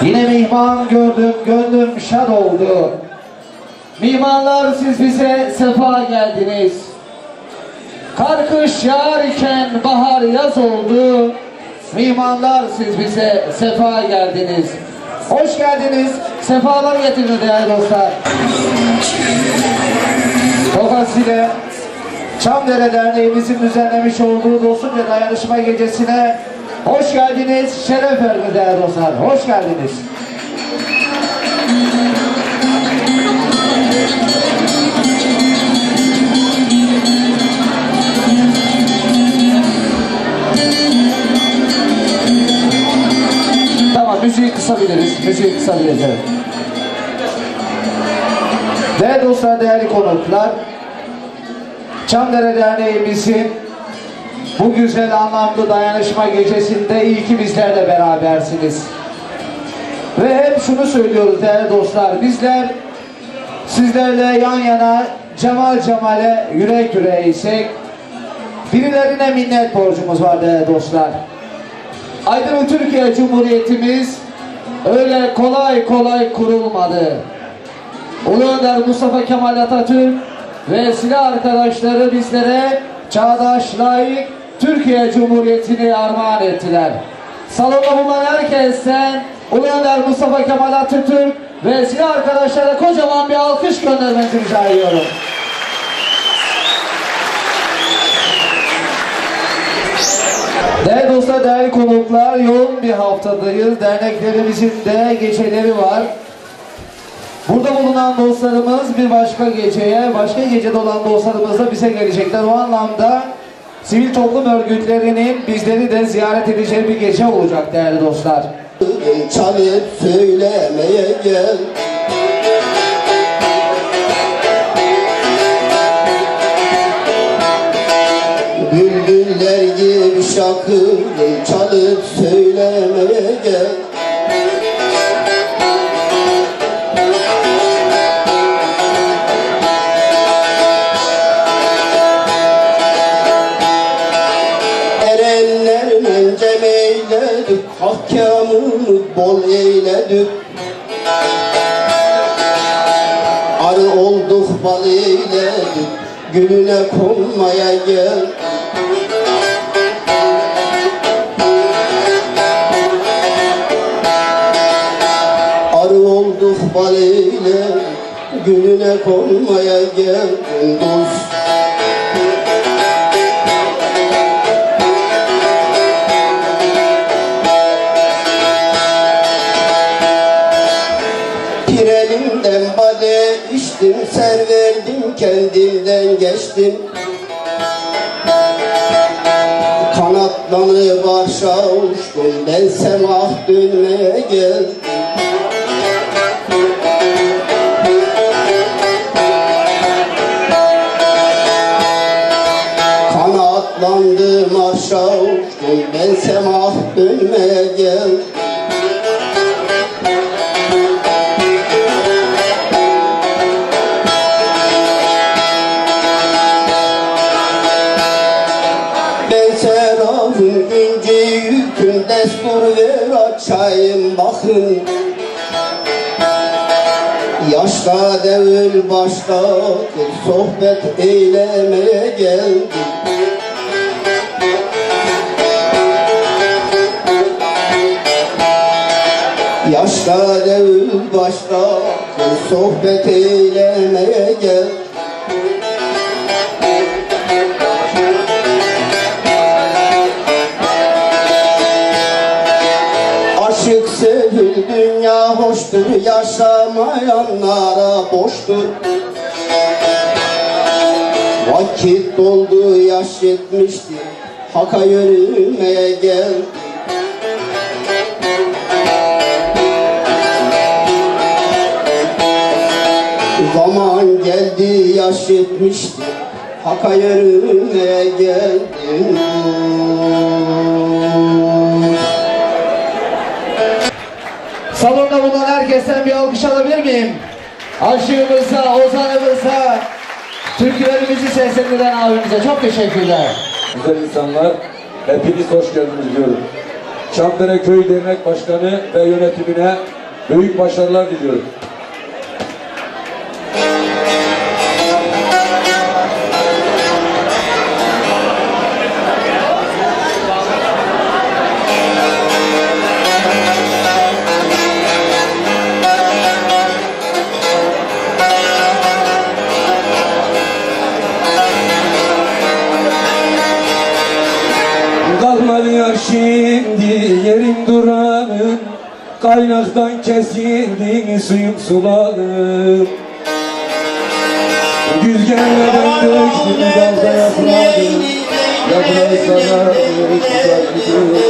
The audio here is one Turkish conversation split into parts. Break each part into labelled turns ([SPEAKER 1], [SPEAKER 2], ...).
[SPEAKER 1] Yine mihman gördüm, gönlüm şad oldu. Mihmanlar siz bize sefa geldiniz. Kar kış yağar iken bahar yaz oldu. Mihmanlar siz bize sefa geldiniz. Hoş geldiniz, sefalar getirdiniz değerli dostlar. Dolayısıyla Çamdere Derneğimizin düzenlemiş olduğu Dostluk ve Dayanışma Gecesi'ne hoş geldiniz, şeref verdiniz değerli dostlar. Hoş geldiniz. Tamam, müziği kısabiliriz. Müziği kısabiliriz, evet. Değerli dostlar, değerli konuklar, Çamdere Derneğimizin bu güzel anlamlı dayanışma gecesinde iyi ki bizlerle berabersiniz. Ve hep şunu söylüyoruz değerli dostlar, bizler sizlerle yan yana cemal cemale yürek yüreğiysek birilerine minnet borcumuz var değerli dostlar. Aydın Türkiye Cumhuriyetimiz öyle kolay kolay kurulmadı. Ulu Önder Mustafa Kemal Atatürk ve silah arkadaşları bizlere çağdaş, layık Türkiye Cumhuriyeti'ni armağan ettiler. Salonda bulunan herkesten Ulu Önder Mustafa Kemal Atatürk ve silah arkadaşlara kocaman bir alkış göndermenizi rica ediyorum. Değerli dostlar, değerli konuklar, yoğun bir haftadayız. Derneklerimizin de geceleri var. Burada bulunan dostlarımız bir başka geceye, başka gecede olan dostlarımız da bize gelecekler. O anlamda sivil toplum örgütlerinin bizleri de ziyaret edeceği bir gece olacak değerli dostlar.
[SPEAKER 2] Çalıp söylemeye gel. Bülbüller gibi şarkı çalıp söylemeye gel. Erenlerle cem eyledik, ahkamını bol eyledik. Arı olduk, bal eyledik, gülüne konmaya gel. Arı olduk, bal eyledik, gülüne konmaya gel. Dost elimden bade içtim, ser verdim, kendimden geçtim. Kanatlanıp arşa uçtum, ben semah dönmeye geldim. Kanatlandım arşa uçtum, ben semah dönmeye geldim. İnce yükün destur ver açayım bakın. Yaşta devir başladı, sohbet eylemeye geldim. Yaşta devir başladı, sohbet eylemeye geldim. Aşık sevil dünya hoştur, yaşamayanlara boştur. Vakit doldu, yaş yetmişti, Hak'a yürümeye geldim. Zaman geldi, yaş yetmişti, Hak'a yürümeye geldim.
[SPEAKER 1] Salonda bulunan herkesten bir alkış alabilir miyim? Aşığımıza, ozanımıza, türkülerimizi seslendiren abimize çok teşekkürler.
[SPEAKER 3] Güzel insanlar, hepiniz hoş geldiniz diyorum. Çamdere Köy Dernek Başkanı ve yönetimine büyük başarılar diliyorum. Kalmadı şimdi yerim duranım, kaynaktan kesildi suyum sulanım. Güzgerlerden döktüm dalda yaprağı, yaprağı sarardı tutar gibi.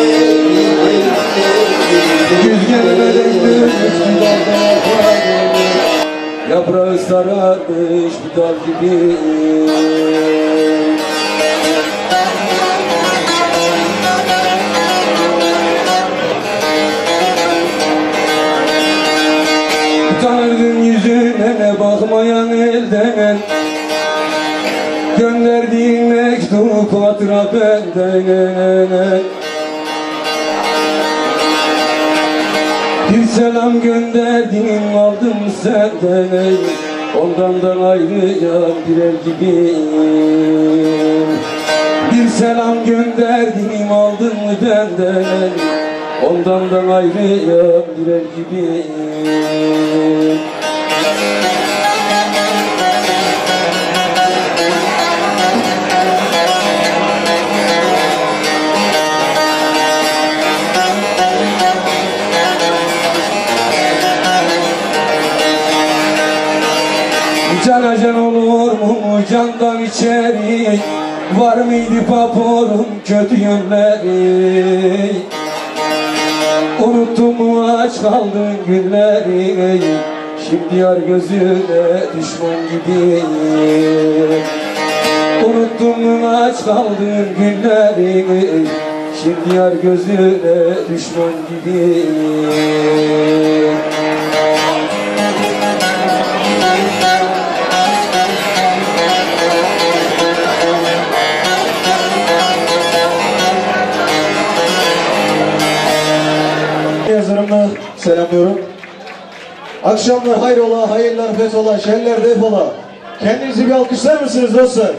[SPEAKER 3] Güzgerlerden döktüm dalda yaprağı, yaprağı sararmış bir dal gibi. Utanırdın yüzüne bakmayan elden, gönderdiğin mektup hatıra benden. Bir selam gönderdin aldım senden, ondan da ayrıyan bir el gibiyim. Bir selam gönderdin aldın benden, ondan da ayrıyan bir el gibiyim. Cana can olur mu candan içeri, var mıydı paporun kötü yönleri? Unuttun mu aç kaldın günleri, şimdi yar gözüne düşman gibiyim. Unuttun mu aç kaldın günleri, şimdi yar gözüne düşman gibiyim.
[SPEAKER 4] Yazarımla selamlıyorum. Akşamlar hayrola, hayırlar fethola, şerler defola. Kendinizi bir alkışlar mısınız dostlar?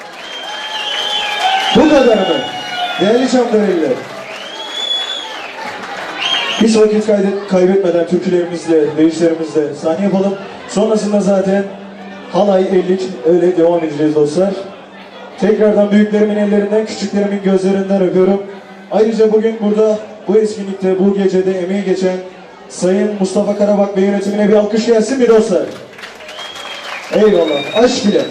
[SPEAKER 4] Bu kadar mı? Değerli Çamdereliler. Hiç vakit kaybetmeden türkülerimizle, deyişlerimizle sahne yapalım. Sonrasında zaten halay, ellik öyle devam edeceğiz dostlar. Tekrardan büyüklerimin ellerinden, küçüklerimin gözlerinden öpüyorum. Ayrıca bugün burada bu etkinlikte, bu gecede emeği geçen Sayın Mustafa Karabak ve yönetimine bir alkış gelsin mi dostlar? Eyvallah, aşk ile.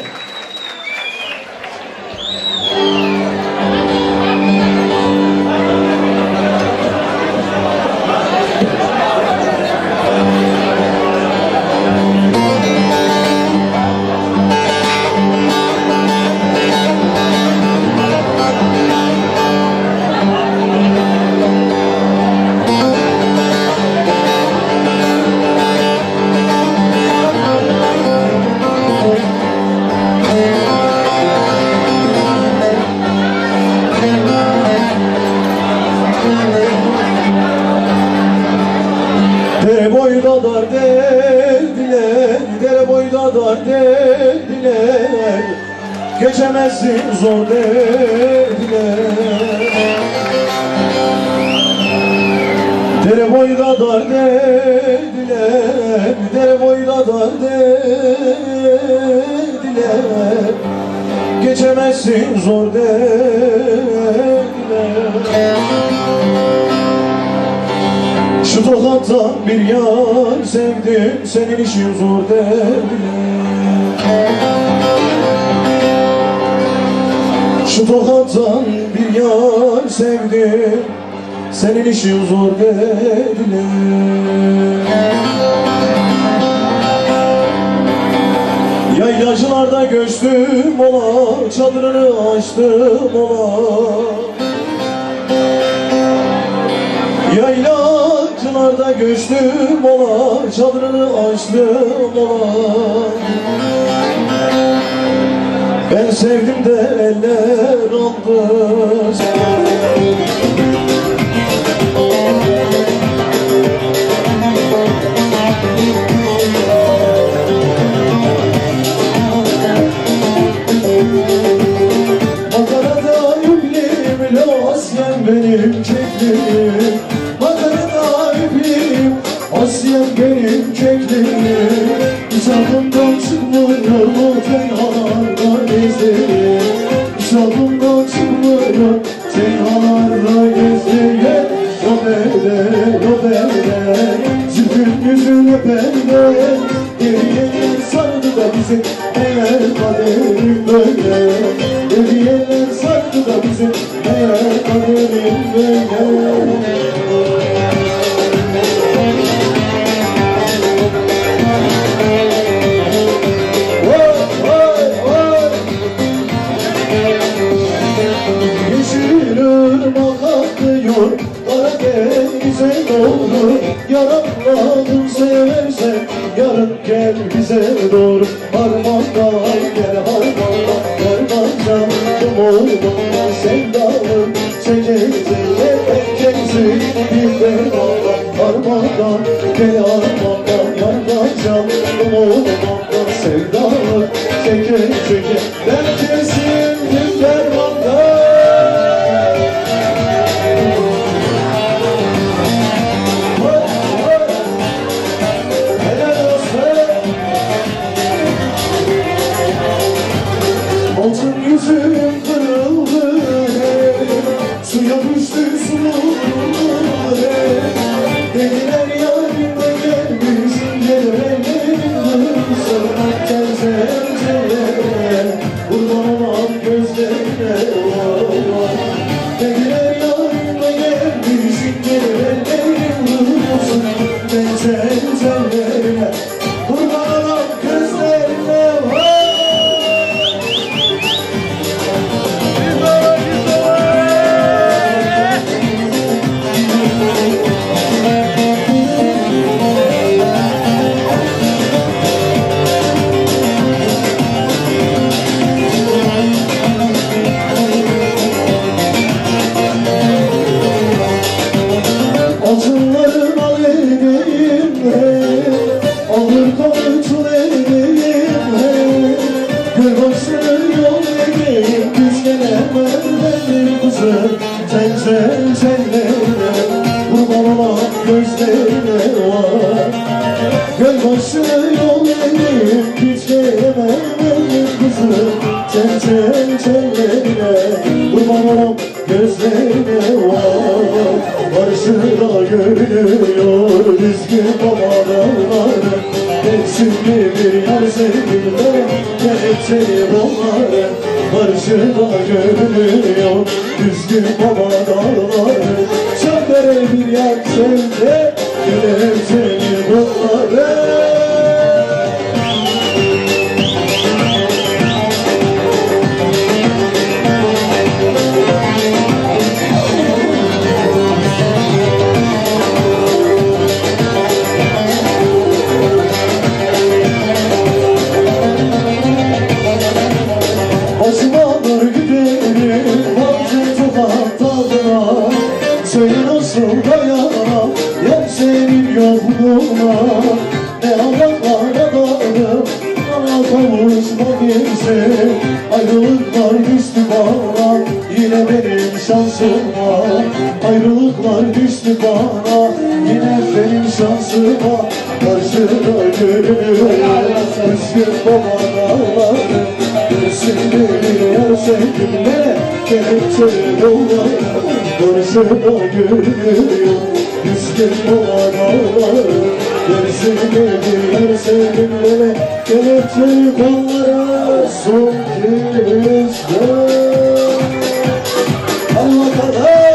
[SPEAKER 4] Dere boyda dar dediler, dere boyda dar dediler, geçemezsin zor dediler. Dere boyda dar dediler, dere boyda dar dediler, geçemezsin zor dediler. Şu Tokat'tan bir yar sevdim, senin işin zor dediler. Şu Tokat'tan bir yar sevdim, senin işin zor dediler. Yaylacılarda göçtüm ola, çadırını açtım ola. Yaylacılarda göçtüm ola, çadırını açtım ola. Ben sevdim de eller aldı. perde. Hediyeler sardı da bizi, meğer kaderim böyle. Hediyeler sardı da bizi, meğer kaderim böyle. Yeşil ırmak akıyor Karadeniz'e doğru. Yaranmadım seversen yarın gel bize doğru. Harmandan gel harmandan, derman canım ormandan. Sevdalım çekeceğim ekeceksin bir dermandan. Harmandan gel harmandan, yarman canım ormandan. Sevdalım çekeceğim derkesin bir dermandan. Altın yüzüm kırıldı, suya düştü suluğum. Dediler yarime gelmiş, gelemedim sana terzelere. Kurban olan gözlerine var. Dediler yarime gelmiş, gelemedim sana terzelere. Kurban olan gözlerine var. Altınların al elimde, alır kavuçul elimde. Gülbaşlı yol edeyim, güç gelemem benim kızım. Tenzel tellerine, kurban olan gözlerine var. Gülbaşlı yol edeyim, güç gelemem benim kızım. Tenzel tellerine, kurban olan gözlerine var. Barışıra görünüyor düzgün babalarına. Hepsinde bir yer sevgiler, kelepçeli bolları. Barışıra görünüyor düzgün babalarına. Çembere bir yer sevde, kelepçeli bolları. Başımalar giderim, vazı tokat tadına. Söyle nasıl dayanam, yok senin yokluğuna. Ne alanlar adadım, bana kavuşma kimse. Ayrılıklar düştü bana, yine benim şansıma. Ayrılıklar düştü bana, yine benim şansıma. Karşıda görünüyor, üzgün babalarım. Şimdi yer sevgimle, kelepçeli yollara. Karşıda görünüyor, üzgün babalarım. Gerisini yer sevgimle, kelepçeli kollara. Son kez Allah kadar.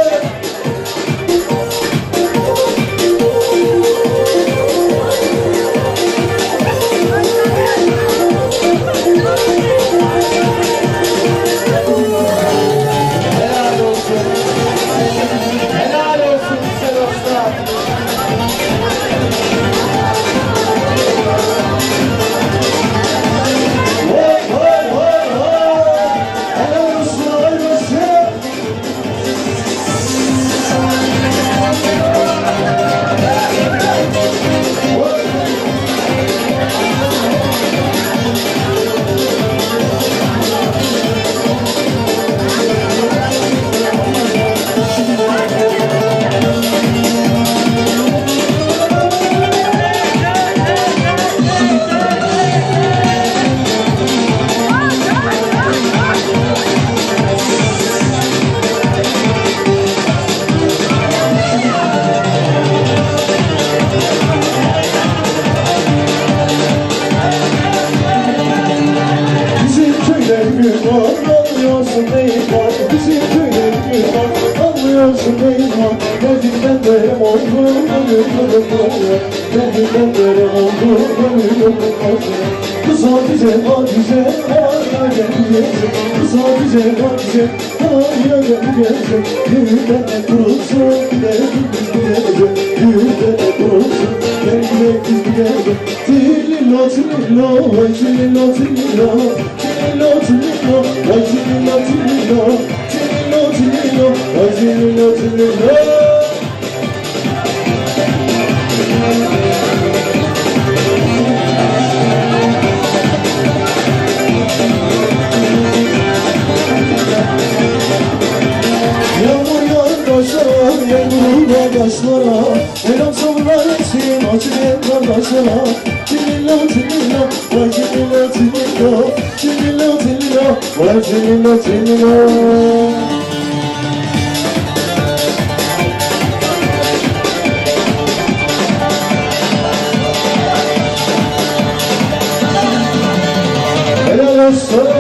[SPEAKER 4] Helal olsun. hayal Gönlümden böyle oldu gönlümden oldu Kız Hatice Hatice hayal gelecek Kız Hatice Hatice hayal gelecek Yüğünden de kurulsun gidelim gidecek Yüğünden de kurulsun gel gidelim gidecek Tililo tililo vay tililo tililo Tililo tililo vay tililo tililo Tililo tililo vay tililo tililo Yaşlara, selam sabırlar etsin acımayan kardeşlara Cimilla cimilla, vay cimilla cimilla Cimilla cimilla, vay cimilla cimilla Helal olsun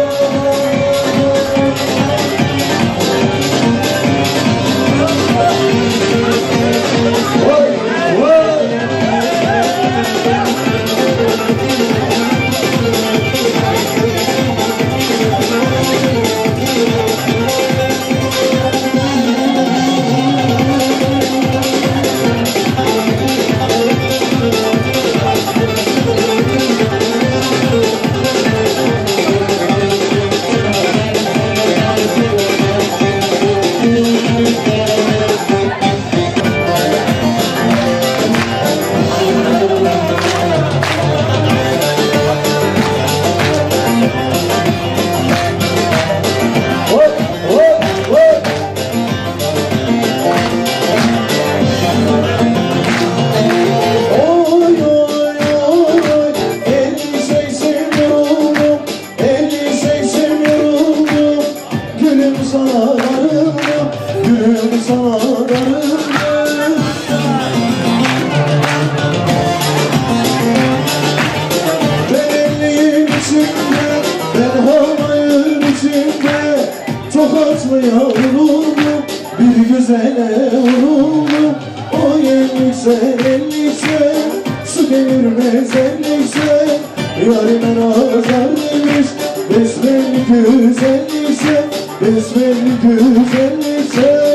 [SPEAKER 4] bir güzele vuruldum O yenlikse ellikse su devirmez ellikse Yarime nazar demiş besbelli güzellikse Besbelli güzellikse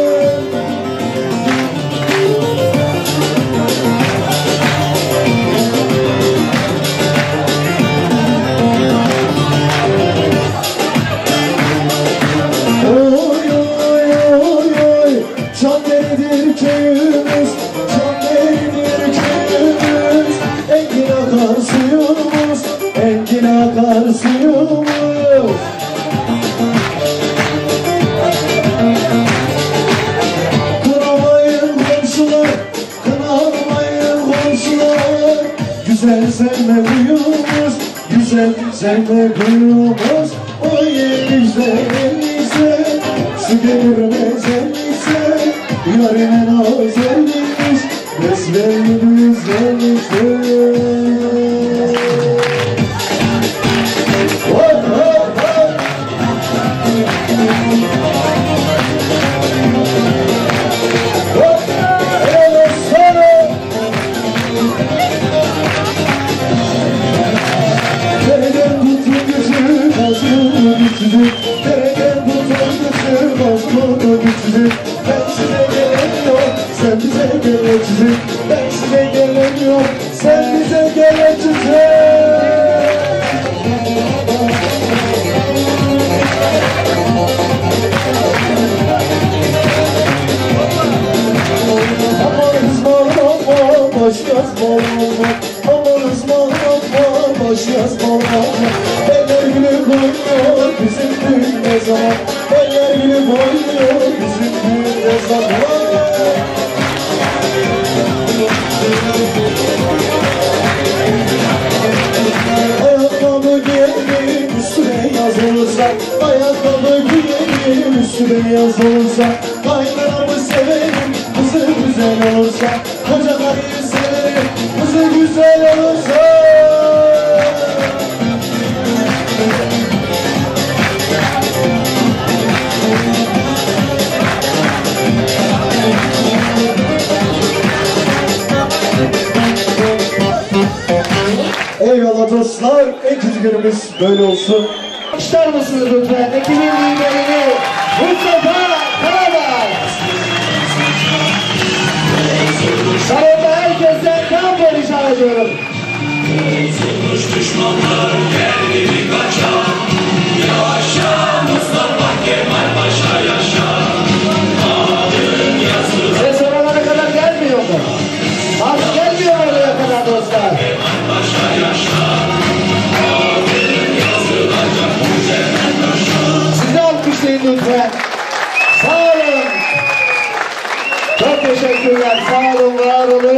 [SPEAKER 4] Çamdelidir köyümüz, Çamdelidir köyümüz Engin akar suyumuz, engin akar suyumuz Kınamayın komşular, kınamayın komşular Güzel sevme duyumuz, güzel sevme duyumuz O yeniyse, yeniyse, su gelirmez yeniyse Yarime nazar demiş, besbelli güzellikse Vay vay vay Hele sana Dereden tutun gözü, bazını güçlü Dereden tutun gözü, bazını güçlü Ben size gelemiyorum, sen bize geleceksin Ben size gelemiyorum, sen bize geleceksin Aman ısmarlama, baş yazmalama Aman ısmarlama, baş yazmalama Eller gülüp oynuyor, bizim düğün ne zaman Eller gülüp oynuyor, bizim düğün ne zaman Ayakkabı giyelim üstüne yazılırsa Ayakkabı giyelim üstüne yazılırsa Kaynanamı severim kızı güzel olursa Koca karıyı severim kızı güzel olursa dostlar. En kötü günümüz böyle olsun.
[SPEAKER 1] İster mısınız lütfen? Ekibin liderini Mustafa Karabağ. Salonda herkesten tam rica ediyorum.
[SPEAKER 5] Düşmanlar geldi bir kaçar. Yaşa Mustafa Kemal Paşa yaşa. Adın yazılır.
[SPEAKER 1] Ses oralara kadar gelmiyor mu? Az gelmiyor oraya kadar dostlar.
[SPEAKER 5] Kemal Paşa yaşa. Adın yazılacak Kemal Paşa.
[SPEAKER 1] Sizi alkışlayın lütfen. Sağ olun. Çok teşekkürler. Sağ olun, var olun.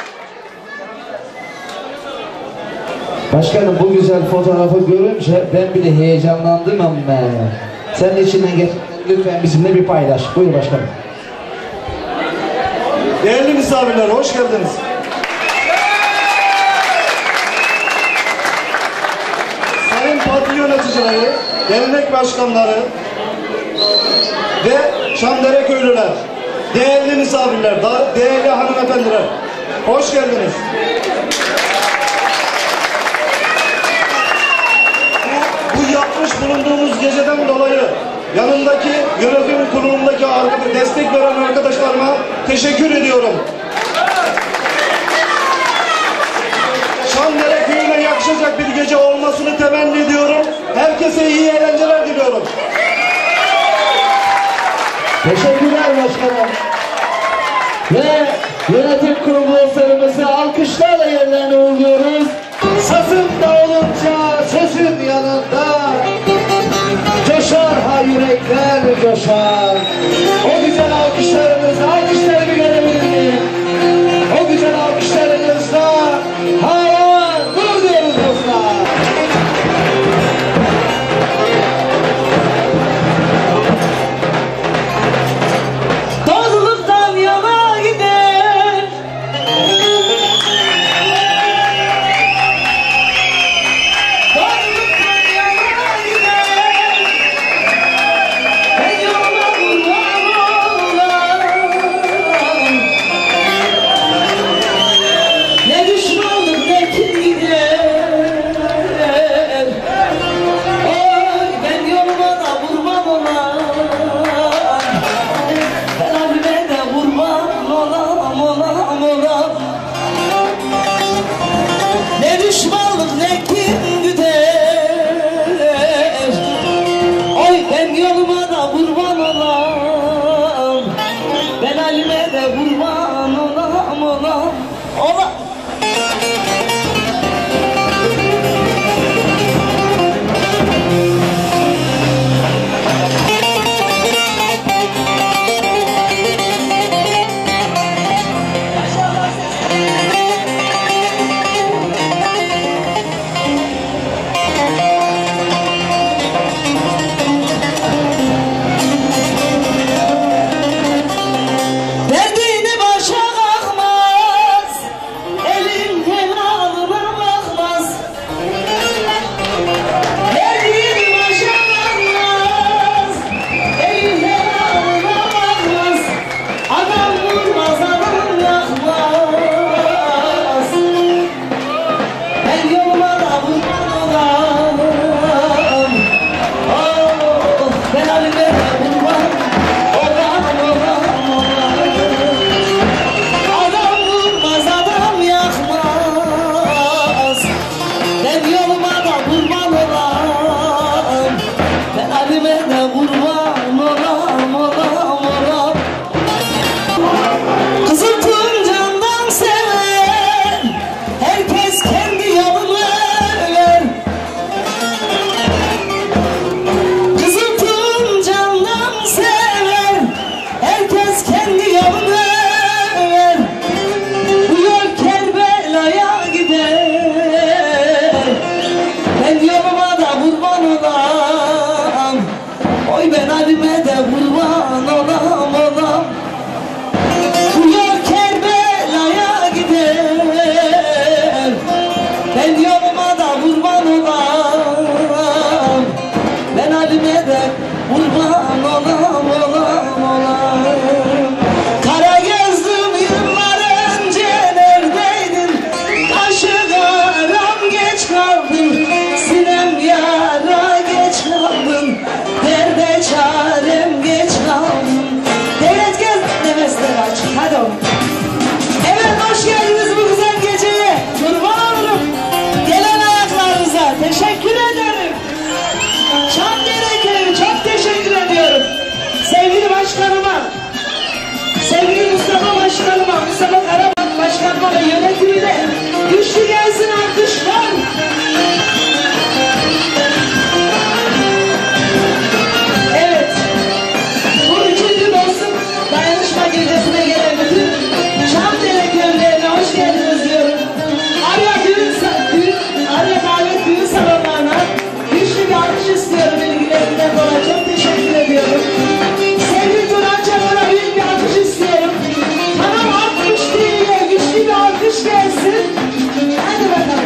[SPEAKER 1] Başkanım, bu güzel fotoğrafı görünce ben bile heyecanlandım ama senin içinden geç. Lütfen bizimle bir paylaş. Buyur başkanım.
[SPEAKER 4] Değerli misafirler, hoş geldiniz. Sayın parti yöneticileri, dernek başkanları ve Çamdere köylüler, değerli misafirler, değerli hanımefendiler, hoş geldiniz. Bu yapmış bulunduğumuz geceden dolayı yanımdaki yönetim kurulundaki destek veren arkadaşlarıma teşekkür ediyorum. Çamdere köyüne yakışacak bir gece olmasını temenni ediyorum. Herkese iyi eğlenceler diliyorum.
[SPEAKER 1] Teşekkürler başkanım. Ve yönetim kurulu dostlarımızı alkışlarla yerlerine uğurluyoruz. Sazım da olunca sözün yanında coşar ha yürekler coşar. O güzel alkışları bir görebilir miyim? O güzel alkışlarınızla hava dur diyoruz dostlar.
[SPEAKER 6] Tozluktan yana gider türküyle güçlü gelsin alkışlar. Evet, bu üçüncü dostum dayanışma gecesine gelen bütün Çamdere köylerine hoş geldiniz diyorum. Arya davet düğün salonlarına güçlü bir alkış istiyorum ilgilerinden dolayı. Çok teşekkür ediyorum. Sevgili Turan Çakar'a büyük bir alkış istiyorum. Bana alkış diye güçlü bir alkış gelsin. Hadi bakalım.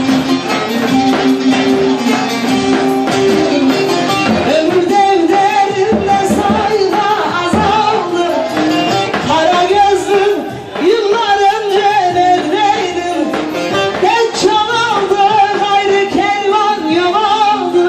[SPEAKER 6] Ömür devlerinde sayıda azaldı. Kara gözlüm yıllar önce neredeydim? Tek çalaldı gayrı kelvan yol aldı.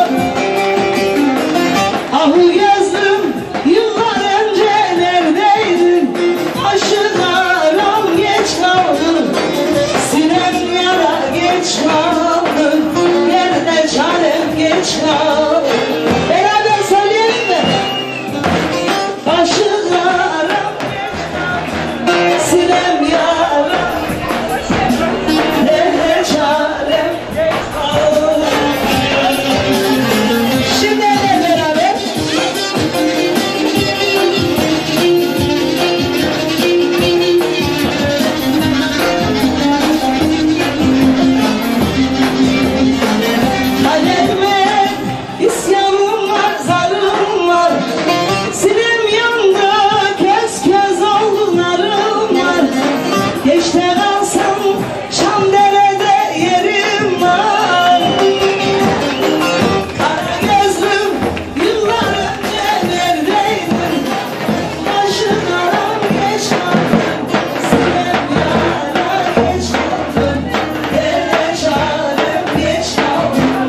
[SPEAKER 6] Ahu gözlüm yıllar önce neredeydin? Aşıklarım geç kaldı. Sinem yara geç kaldı. Nerede çarem geç kaldı. Beraber söyleyelim mi? Aşıklarım geç kaldı. Sinem yara nerede çarem geç kaldı. Şimdi hep beraber. Aleme isyanım var, zarım var. Sinem yandı, köz köz oldu narım var. Geçte kalsam Çamdere'de yerim var. Kara gözlüm yıllar önce neredeydin? Aşıklarım geç kaldım. Sinem yara geç kaldım. Nerede çarem geç kaldım.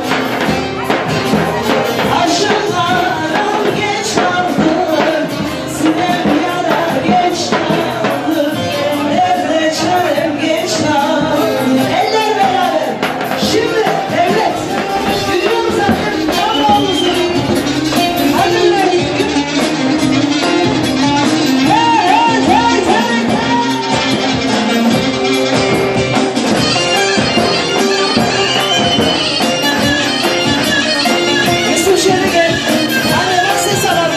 [SPEAKER 6] Aşıklarım geç kaldı. Sinem yara geç kaldı. Nerede çarem geç kaldı. Eller beraber. Şimdi devlet. Gidiyoruz artık. Allah'ımızı. Hadi be. Evet, evet, evet, Mesut şöyle gel. Hadi bak ses alalım.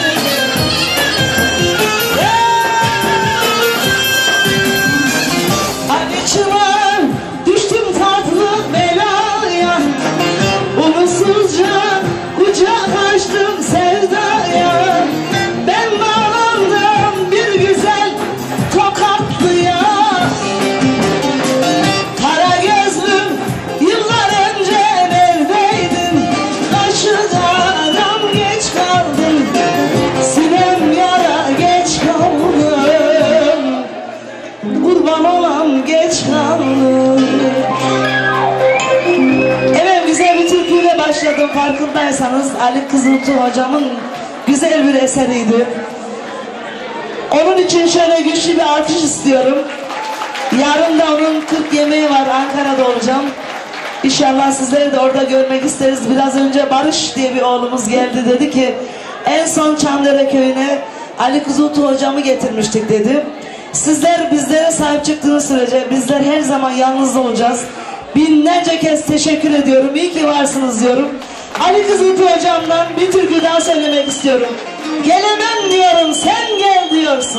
[SPEAKER 6] Hadi çıvar, düştüm tatlı belaya. Umutsuzca kucak açtım sevdaya. Ben bağlandım bir güzel tokatlıya. Kara gözlüm yıllar önce neredeydin? Aşıklarım geç kaldım. Sinem yara geç kaldım. Kurban olam geç kaldım. Evet, güzel bir türküyle başladım farkındaysanız. Ali Kızıltuğ hocamın güzel bir eseriydi. Onun için şöyle güçlü bir alkış istiyorum. Yarın da onun 40 yemeği var, Ankara'da olacağım. İnşallah sizleri de orada görmek isteriz. Biraz önce Barış diye bir oğlumuz geldi, dedi ki en son Çamdere köyüne Ali Kızıltuğ hocamı getirmiştik dedi. Sizler bizlere sahip çıktığınız sürece bizler her zaman yalnız olacağız. Binlerce kez teşekkür ediyorum. İyi ki varsınız diyorum. Ali Kızıltuğ hocamdan bir türkü daha söylemek istiyorum. Gelemem diyorum, sen gel diyorsun.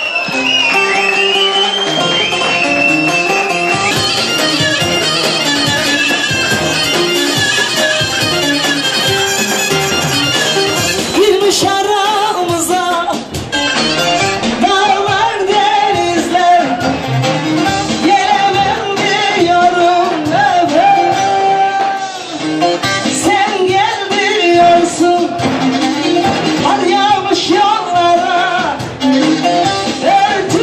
[SPEAKER 6] Girmiş aramıza dağlar denizler. Gelemem diyorum efendim. Sen gel diyorsun. Kar yağmış yollara. Örtü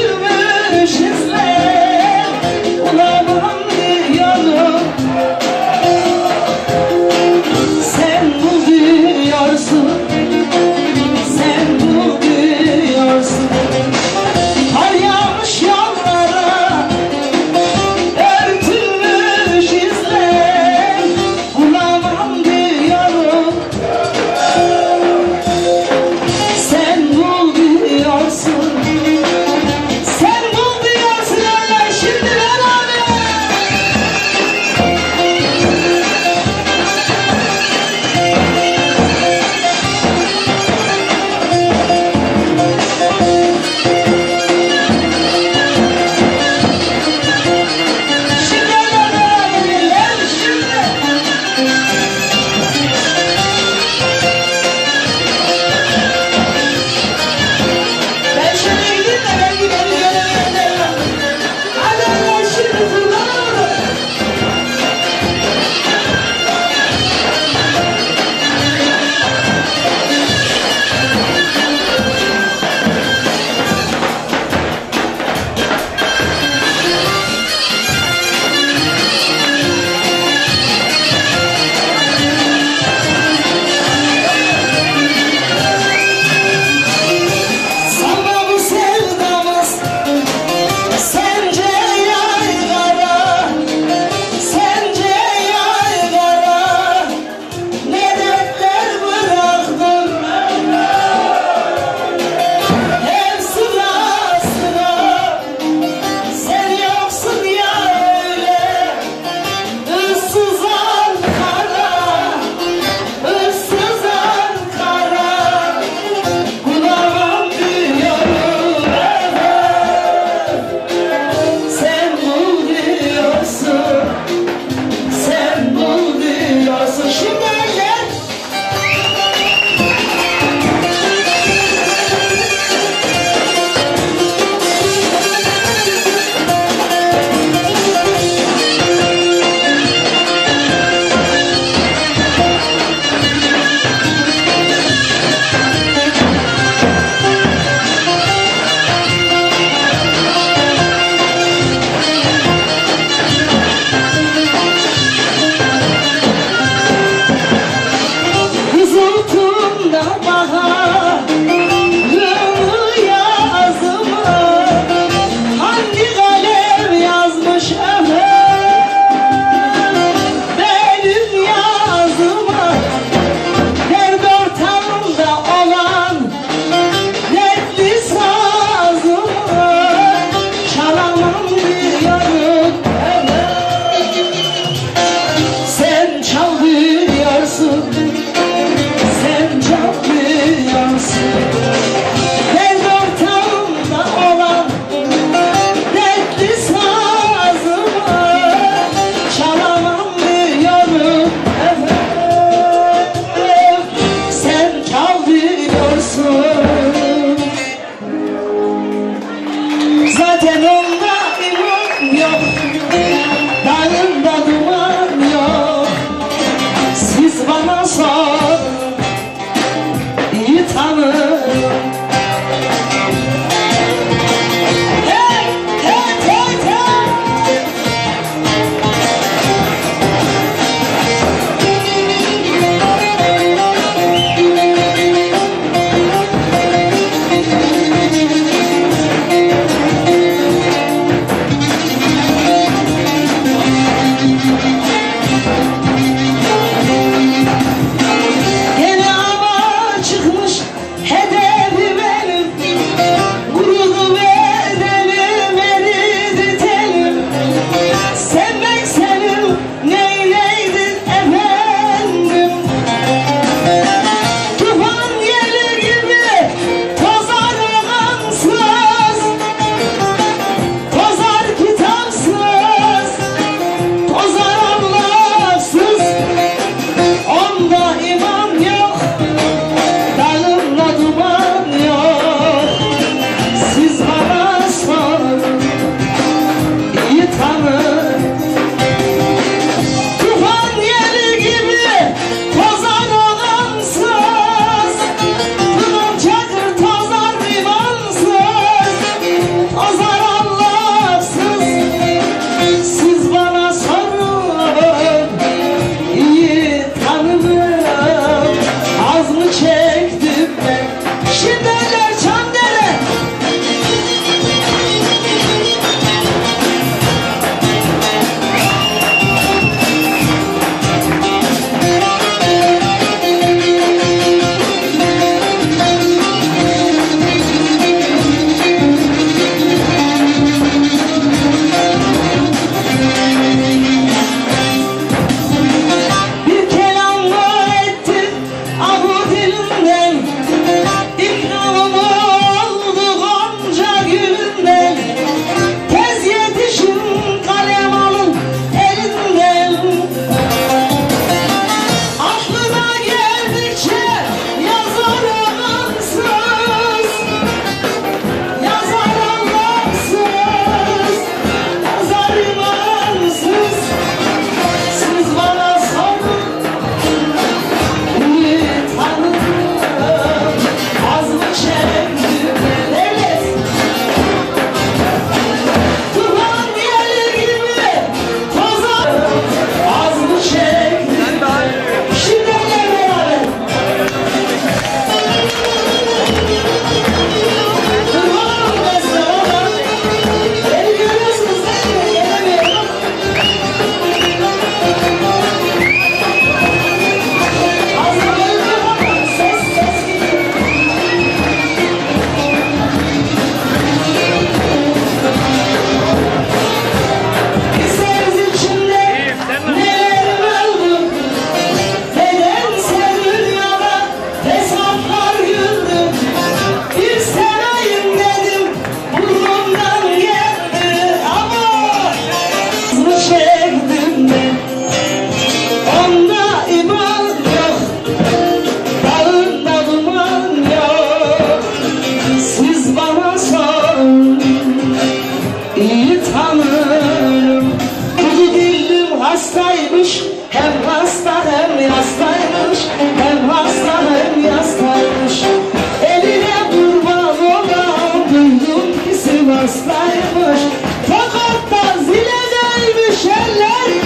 [SPEAKER 6] hastaymış. Hem hasta hem yastaymış. Hem hasta hem yastaymış. Eline kurban olan duydum ki Sivas'taymış. Tokat'ta zile değmiş eller.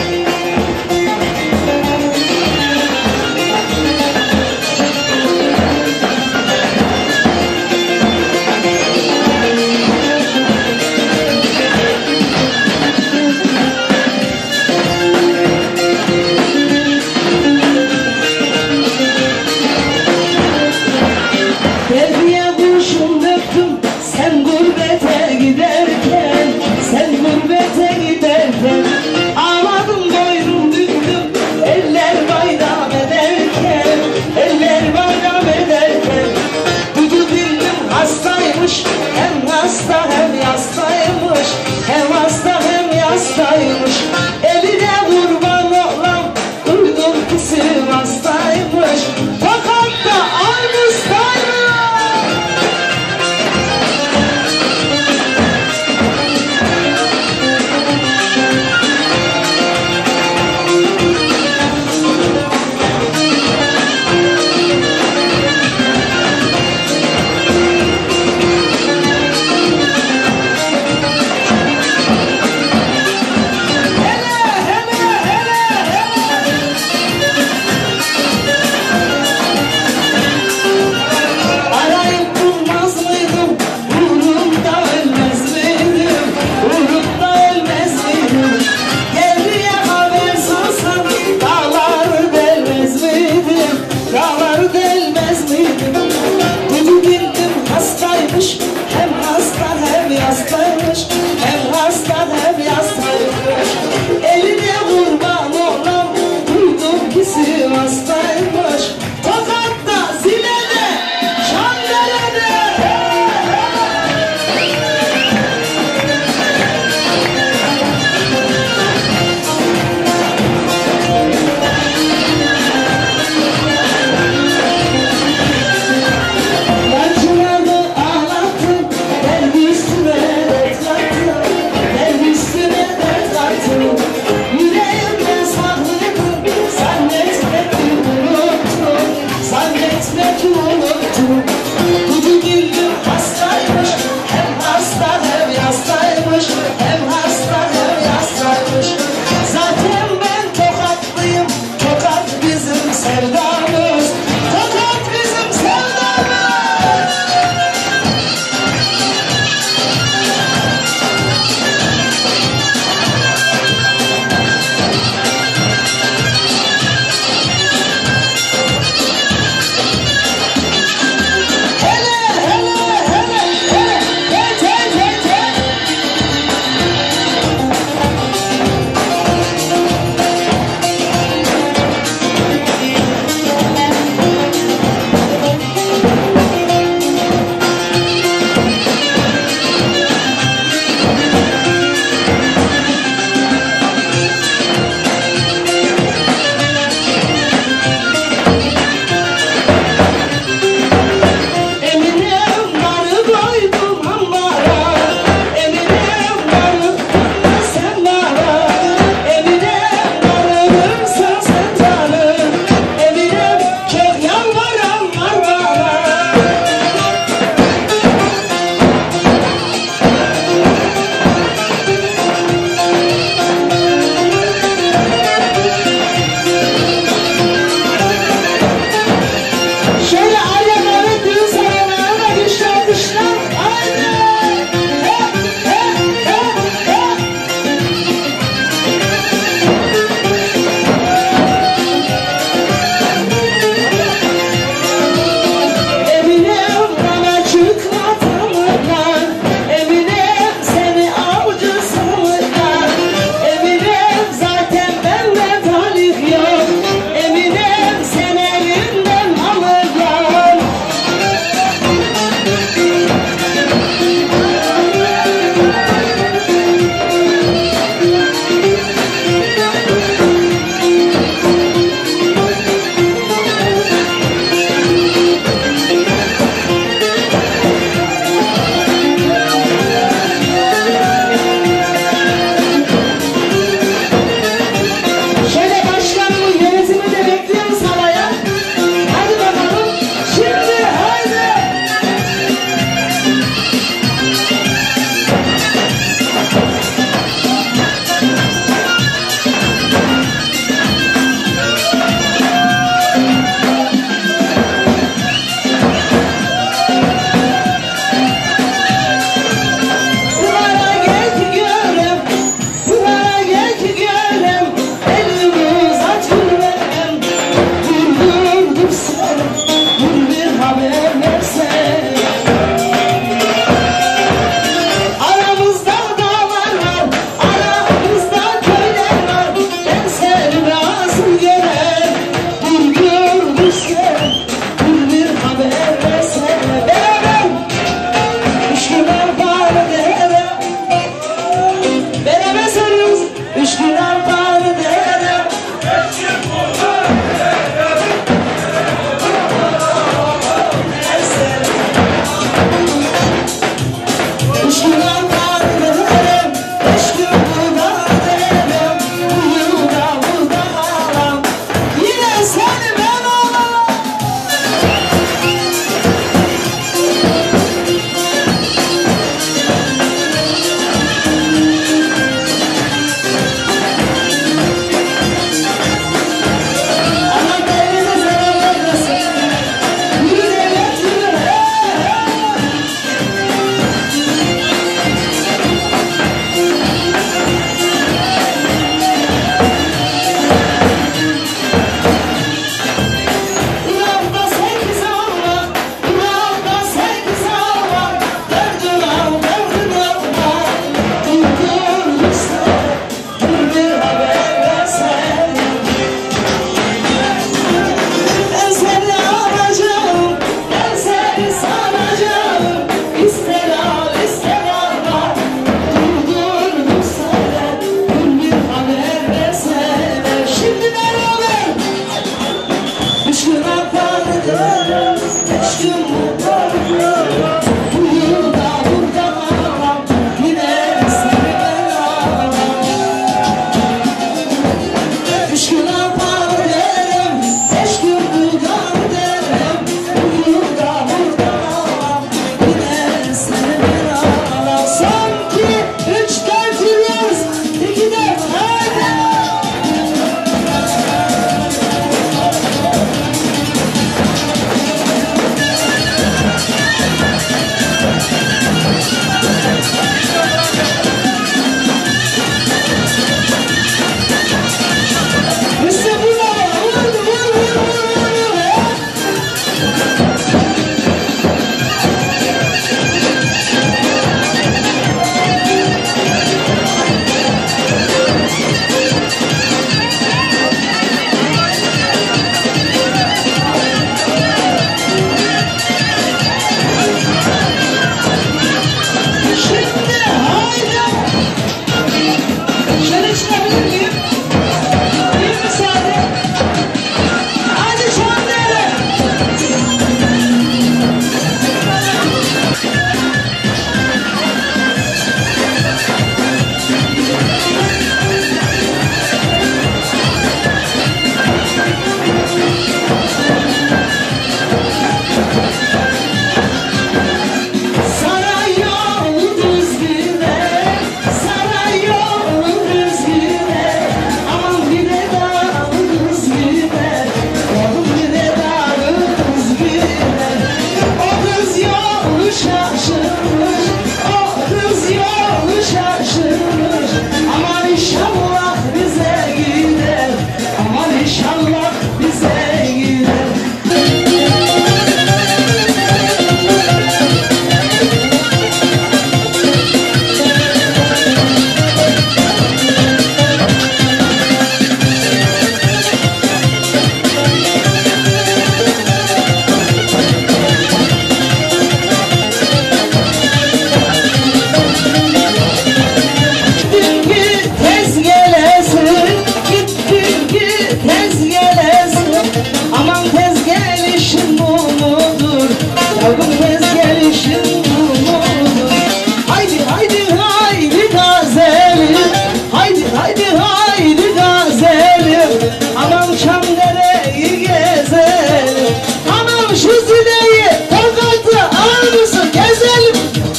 [SPEAKER 6] gezelim, anam Çamdere'yi gezelim, anam şu Zile'yi Tokat'ı al mısın gezelim.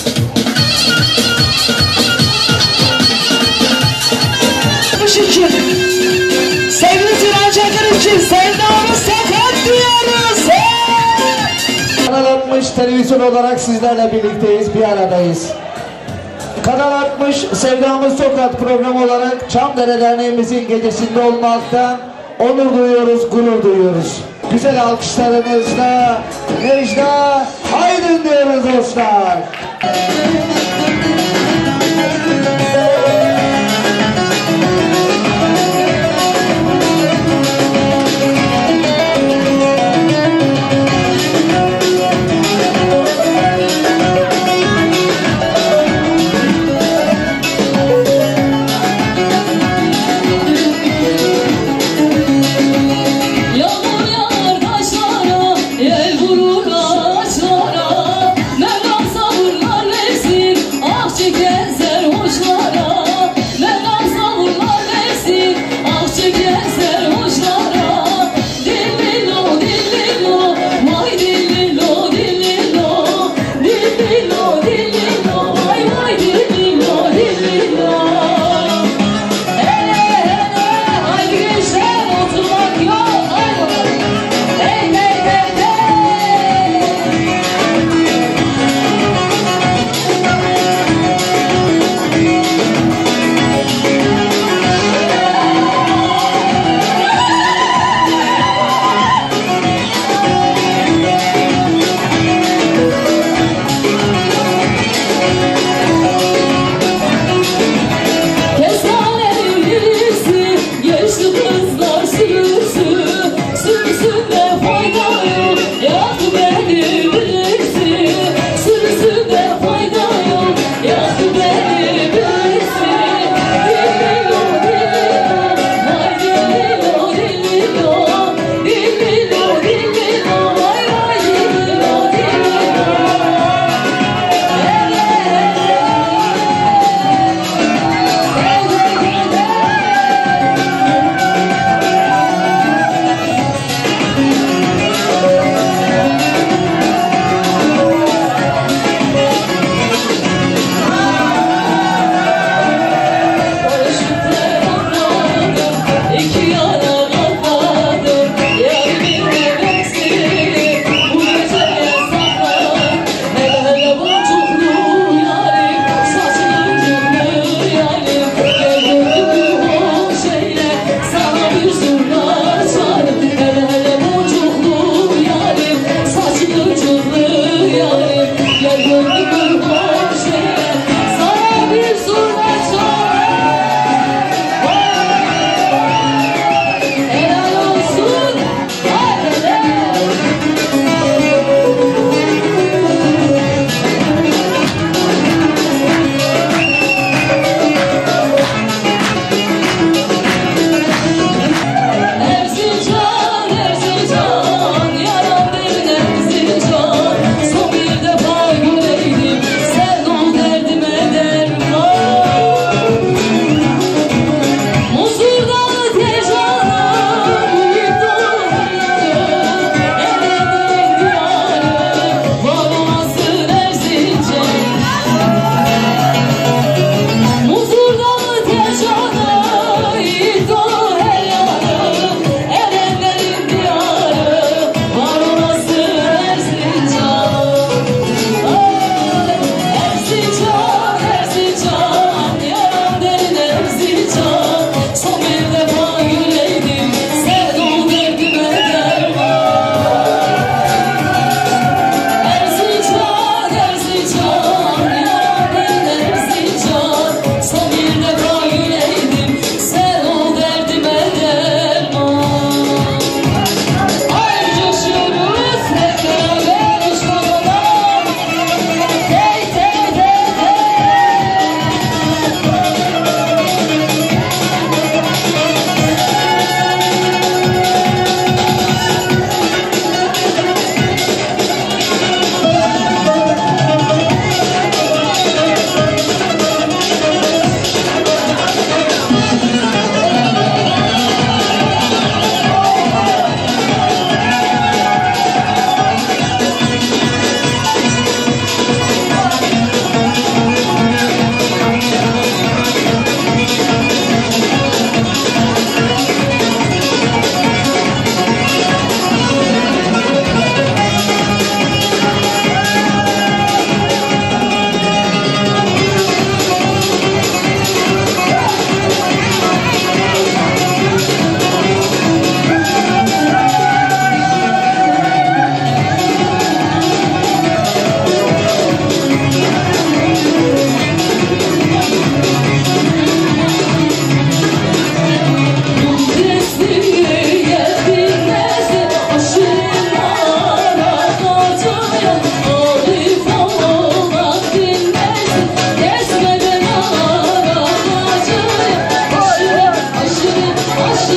[SPEAKER 6] için, sevgili Sinan Çakır için sevdamız sakat diyoruz.
[SPEAKER 1] Kanal 60 televizyon olarak sizlerle birlikteyiz, bir aradayız. Kanal 60 Sevdamız Tokat programı olarak Çamdere Derneğimizin gecesinde olmaktan onur duyuyoruz, gurur duyuyoruz. Güzel alkışlarınızla Necda Aydın diyoruz dostlar.
[SPEAKER 7] Yağmur yağar taşlara, yel vurur ağaçlara, Mevlam sabırlar versin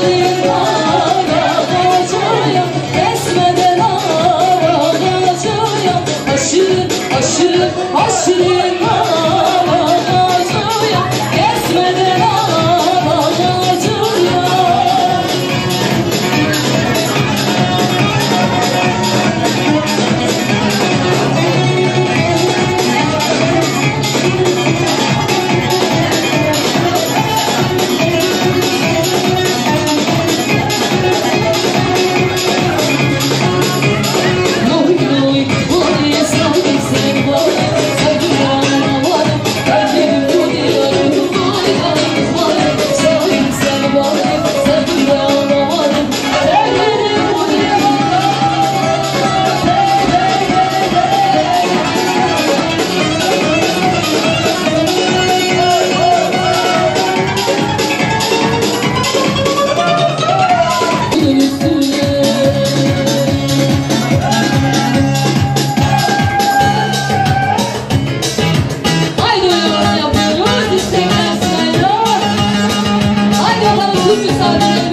[SPEAKER 7] Aşırı ağacıyım, kesmeden ağacıyım. Aşırı ağacıyım, kesmeden ağacıyım. Haydi bakalım, Türk müsaade.